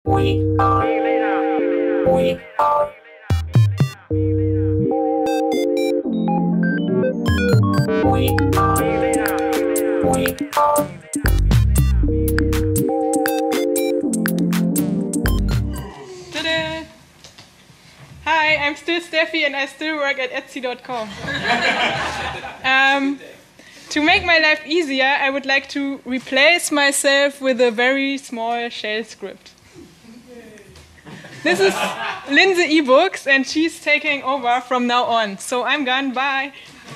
We are. We are. We are. We are. Ta-da! Hi, I'm still Steffi and I still work at Etsy.com. To make my life easier, I would like to replace myself with a very small shell script. This is Lindsay eBooks and she's taking over from now on. So I'm gone, bye.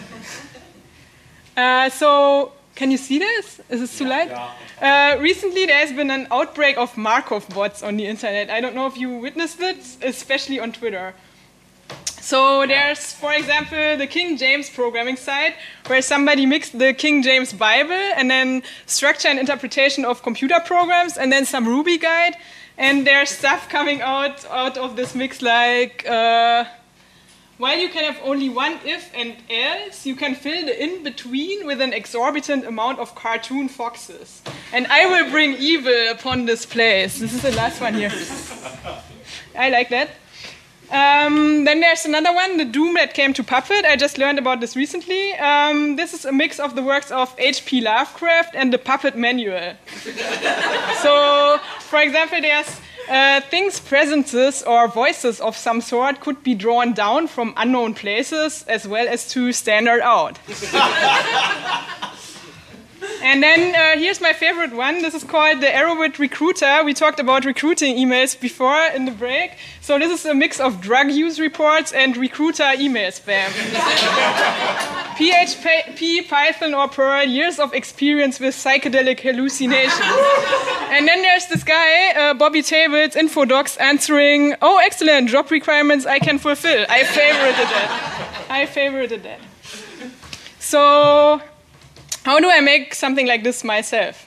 So, can you see this? Is it too light? Recently there has been an outbreak of Markov bots on the internet. I don't know if you witnessed it, especially on Twitter. So there's, for example, the King James programming site where somebody mixed the King James Bible and then structure and interpretation of computer programs and then some Ruby guide. And there's stuff coming out of this mix like, while you can have only one if and else, you can fill the in-between with an exorbitant amount of cartoon foxes. And I will bring evil upon this place. This is the last one here. I like that. Then there's another one, the Doom that came to Puppet. I just learned about this recently. This is a mix of the works of H.P. Lovecraft and the Puppet Manual. So, for example, there's things, presences, or voices of some sort could be drawn down from unknown places as well as to stand out. And then here's my favorite one. This is called the Arrowhead Recruiter. We talked about recruiting emails before in the break. So this is a mix of drug use reports and recruiter email spam. PHP, Python, or Perl, years of experience with psychedelic hallucinations. And then there's this guy, Bobby Tables, Infodocs, answering, oh, excellent, job requirements I can fulfill. I favorited that. So, how do I make something like this myself?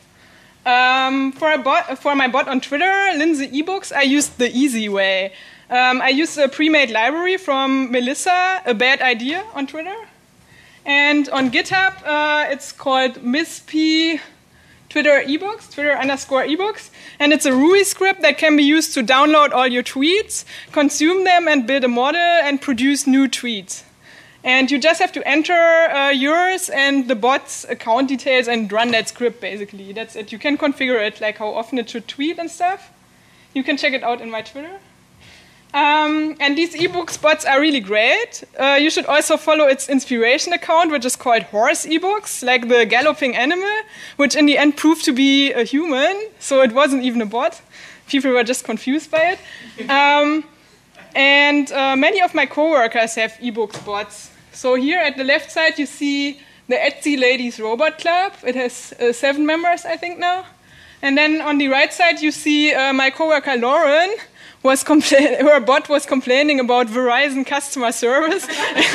For my bot on Twitter, Lindsay eBooks, I used the easy way. I used a pre-made library from Melissa, A Bad Idea, on Twitter. And on GitHub, it's called Miss P Twitter eBooks, Twitter_eBooks. And it's a Ruby script that can be used to download all your tweets, consume them, and build a model, and produce new tweets. And you just have to enter yours and the bot's account details and run that script, basically. That's it. You can configure it, like how often it should tweet and stuff. You can check it out in my Twitter. And these ebooks bots are really great. You should also follow its inspiration account, which is called Horse eBooks, like the galloping animal, which in the end proved to be a human, so it wasn't even a bot. People were just confused by it. And many of my coworkers have ebooks bots. So here at the left side you see the Etsy Ladies Robot Club. It has 7 members, I think, now. And then on the right side you see my coworker Lauren. Her bot was complaining about Verizon customer service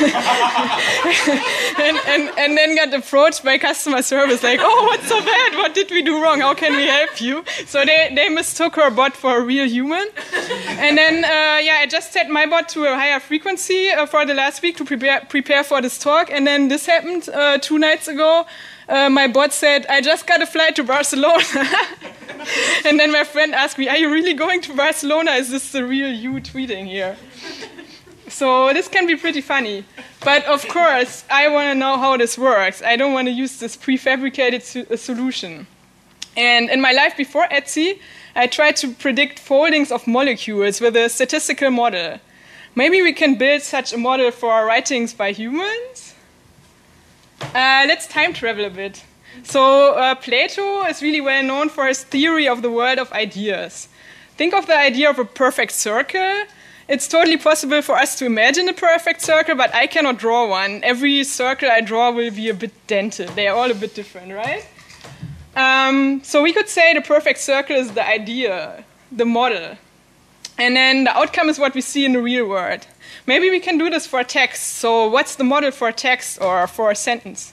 and then got approached by customer service like, oh, what's so bad? What did we do wrong? How can we help you? So they mistook her bot for a real human. And then, I just set my bot to a higher frequency for the last week to prepare for this talk. And then this happened 2 nights ago. My bot said, I just got a flight to Barcelona. And then my friend asked me, are you really going to Barcelona? Is this the real you tweeting here? So this can be pretty funny. But of course, I want to know how this works. I don't want to use this prefabricated solution. And in my life before Etsy, I tried to predict foldings of molecules with a statistical model. Maybe we can build such a model for writings by humans? Let's time travel a bit. So Plato is really well known for his theory of the world of ideas. Think of the idea of a perfect circle. It's totally possible for us to imagine a perfect circle, but I cannot draw one. Every circle I draw will be a bit dented. They are all a bit different, right? So we could say the perfect circle is the idea, the model. And then the outcome is what we see in the real world. Maybe we can do this for text. So what's the model for a text or for a sentence?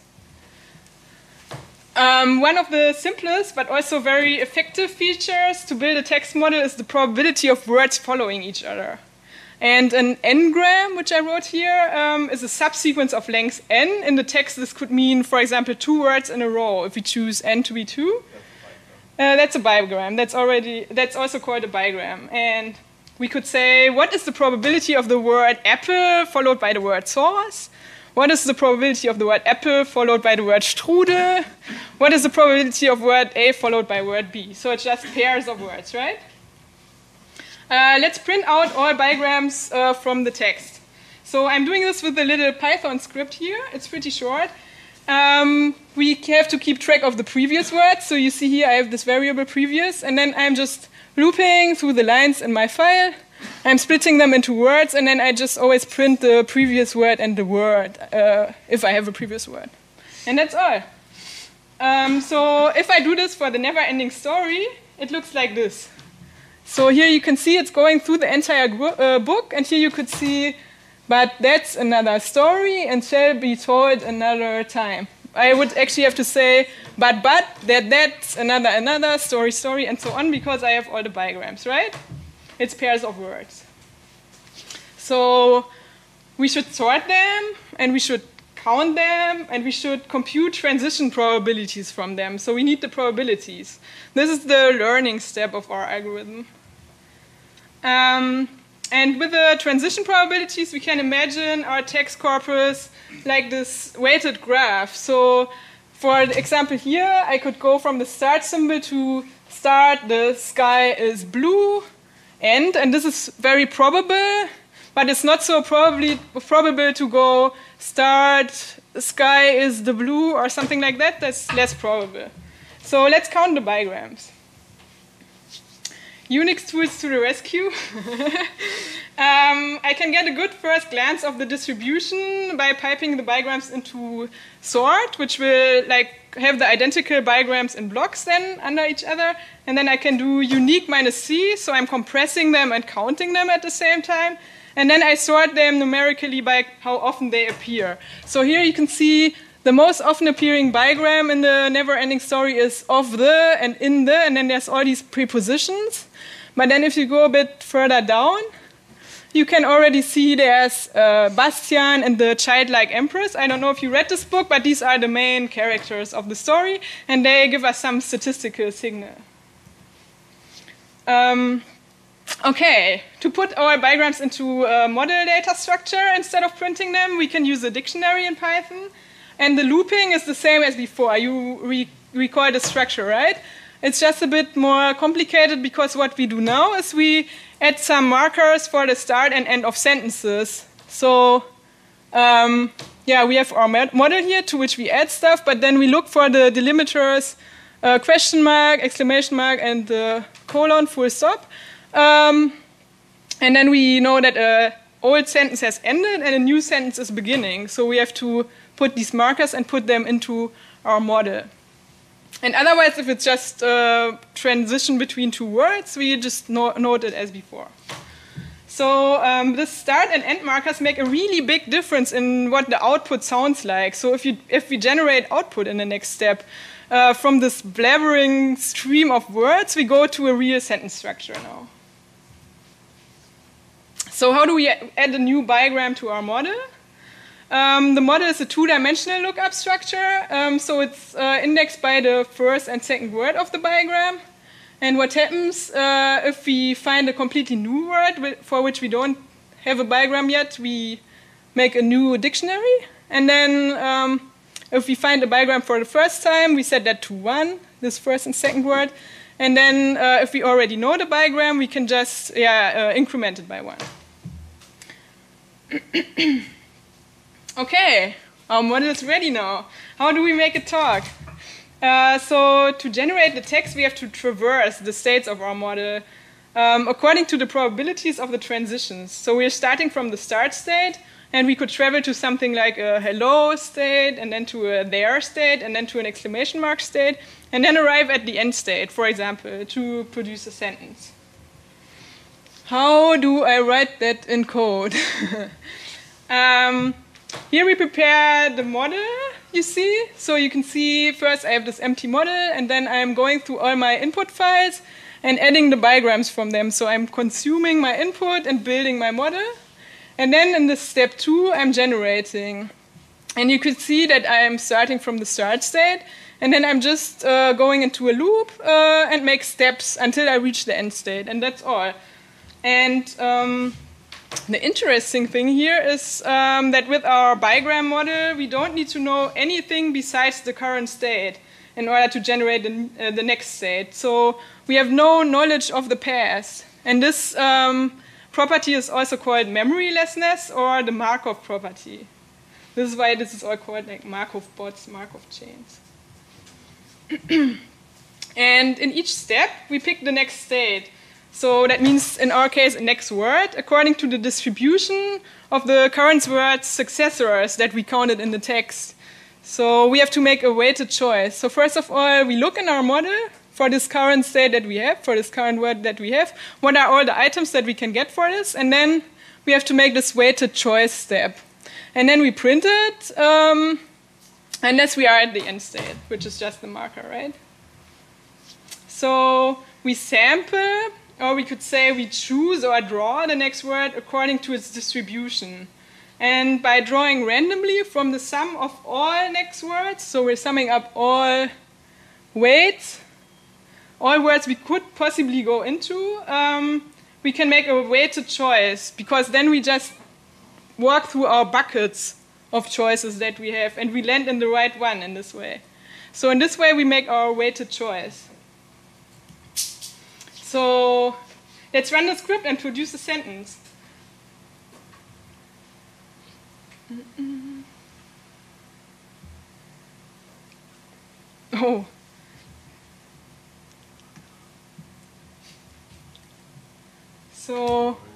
One of the simplest but also very effective features to build a text model is the probability of words following each other. And an n-gram, which I wrote here, is a subsequence of length n. In the text, this could mean, for example, 2 words in a row, if we choose n to be 2. That's a bigram. That's also called a bigram. And we could say, what is the probability of the word apple followed by the word sauce? What is the probability of the word apple followed by the word strudel? What is the probability of word A followed by word B? So it's just pairs of words, right? Let's print out all bigrams from the text. So I'm doing this with a little Python script here. It's pretty short. We have to keep track of the previous words. So you see here I have this variable previous, and then I'm just looping through the lines in my file. I'm splitting them into words, and then I just always print the previous word and the word, if I have a previous word. And that's all. So if I do this for the never-ending story, it looks like this. So here you can see it's going through the entire book, and here you could see, but that's another story and shall be told another time. I would actually have to say, but, that's another, story, and so on, because I have all the bigrams, right? It's pairs of words. So we should sort them, and we should count them, and we should compute transition probabilities from them. So we need the probabilities. This is the learning step of our algorithm. And with the transition probabilities, we can imagine our text corpus like this weighted graph. So for the example here, I could go from the start symbol to start, the sky is blue, and this is very probable, but it's not so probable to go start, sky is the blue, or something like that. That's less probable. So let's count the bigrams. Unix tools to the rescue. I can get a good first glance of the distribution by piping the bigrams into sort, which will have the identical bigrams in blocks then under each other. And then I can do unique -c, so I'm compressing them and counting them at the same time. And then I sort them numerically by how often they appear. So here you can see the most often appearing bigram in the never-ending story is of the and in the, and then there's all these prepositions. But then if you go a bit further down, you can already see there's Bastian and the childlike empress. I don't know if you read this book, but these are the main characters of the story, and they give us some statistical signal. Okay, to put our bigrams into a model data structure instead of printing them, we can use a dictionary in Python. And the looping is the same as before. You recall the structure, right? It's just a bit more complicated because what we do now is we add some markers for the start and end of sentences. So, yeah, we have our model here to which we add stuff, but then we look for the delimiters, question mark, exclamation mark, and the colon, full stop. And then we know that an old sentence has ended and a new sentence is beginning. So we have to put these markers and put them into our model. And otherwise, if it's just a transition between two words, we just note it as before. So the start and end markers make a really big difference in what the output sounds like. So if we generate output in the next step, from this blabbering stream of words, we go to a real sentence structure now. So how do we add a new bigram to our model? The model is a two-dimensional lookup structure, so it's indexed by the first and second word of the bigram. And what happens if we find a completely new word for which we don't have a bigram yet, we make a new dictionary. And then if we find a bigram for the first time, we set that to 1, this first and second word. And then if we already know the bigram, we can just increment it by 1. Okay, our model is ready now. How do we make it talk? So to generate the text, we have to traverse the states of our model according to the probabilities of the transitions. So we're starting from the start state, and we could travel to something like a hello state, and then to a there state, and then to an exclamation mark state, and then arrive at the end state, for example, to produce a sentence. How do I write that in code? Here we prepare the model, you see. So you can see first I have this empty model, and then I'm going through all my input files and adding the bigrams from them. So I'm consuming my input and building my model. And then in this step 2, I'm generating. And you could see that I'm starting from the start state, And then I'm just going into a loop and make steps until I reach the end state, and that's all. And the interesting thing here is that with our bigram model, we don't need to know anything besides the current state in order to generate the next state. So we have no knowledge of the past. And this property is also called memorylessness or the Markov property. This is why this is all called like Markov bots, Markov chains. And in each step, we pick the next state. So that means, in our case, a next word, according to the distribution of the current word's successors that we counted in the text. So we have to make a weighted choice. So first of all, we look in our model for this current state that we have, for this current word that we have. What are all the items that we can get for this? And then we have to make this weighted choice step. And then we print it, unless we are at the end state, which is just the marker, right? So we sample, or we could say we choose or draw the next word according to its distribution. And by drawing randomly from the sum of all next words, so we're summing up all weights, all words we could possibly go into, we can make a weighted choice, because then we just walk through our buckets of choices that we have, and we land in the right one in this way. So in this way, we make our weighted choice. So let's run the script and produce a sentence. Oh. So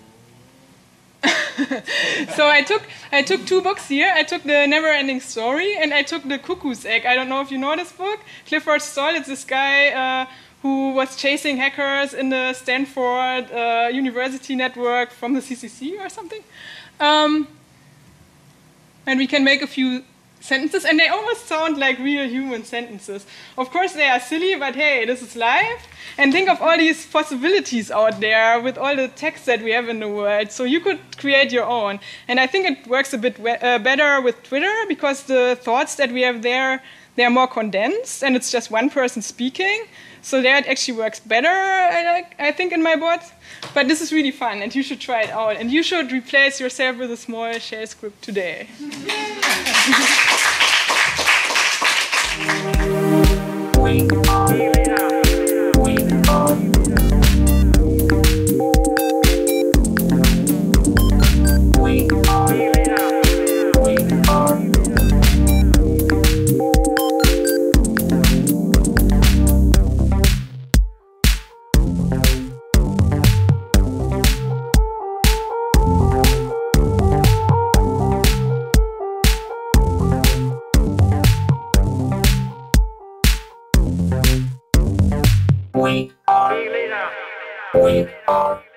I took two books here. I took The Never-Ending Story and I took The Cuckoo's Egg. I don't know if you know this book. Clifford Stoll, it's this guy who was chasing hackers in the Stanford University network from the CCC or something. And we can make a few sentences, and they almost sound like real human sentences. Of course, they are silly, but hey, this is life. And think of all these possibilities out there with all the text that we have in the world. So you could create your own. And I think it works a bit better with Twitter, because the thoughts that we have there, they are more condensed, and it's just one person speaking. So there it actually works better, I think, in my bot. But this is really fun, and you should try it out. And you should replace yourself with a small shell script today. We are